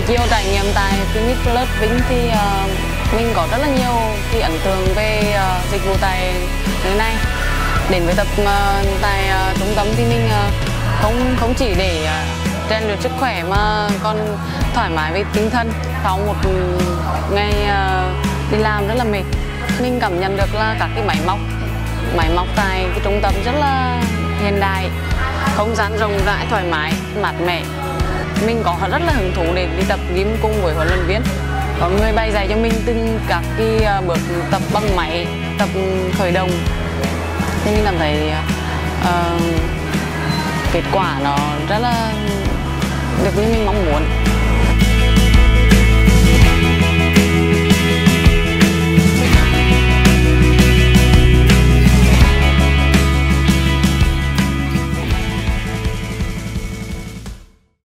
chiều trải nghiệm tại Fitness Plus Vĩnh thì mình có rất là nhiều cái ấn tượng về dịch vụ tại nơi này. Đến với tập tại trung tâm thì mình không chỉ để rèn luyện sức khỏe mà còn thoải mái về tinh thần sau một ngày đi làm rất là mệt. Mình cảm nhận được là các cái máy móc tại cái trung tâm rất là hiện đại, không gian rộng rãi, thoải mái, mát mẻ. Mình có rất là hứng thú để đi tập gym cùng với huấn luyện viên. Có người bày dạy cho mình từng các cái bước tập bằng máy, tập khởi động. Thì mình cảm thấy kết quả nó rất là được như mình mong muốn.